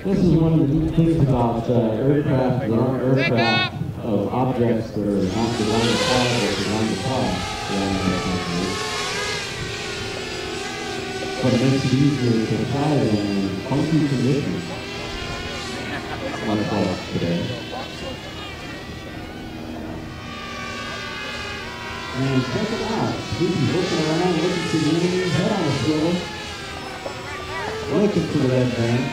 This is one of the neat things about aircraft that aren't aircraft of objects that are not designed to fly or designed to fly. But it makes it easier to fly them in funky conditions, like today. And check it out. Snoopy's looking around, looking to the enemy's head on the swivel. Looking for the red band.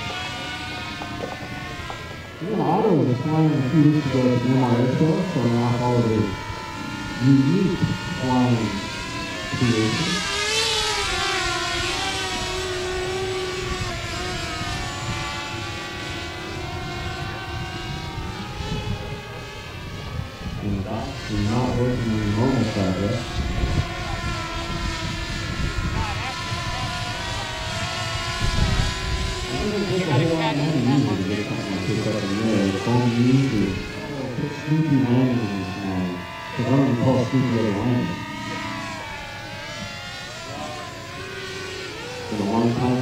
Otto was flying a few weeks ago at the MRA show, showing off all of his unique flying creations. And that's not working in normal progress. It doesn't take a whole lot more than usual to get something like this up in the air. It's only used to put Snoopy landing because I don't even call Snoopy a landing. It's been a long time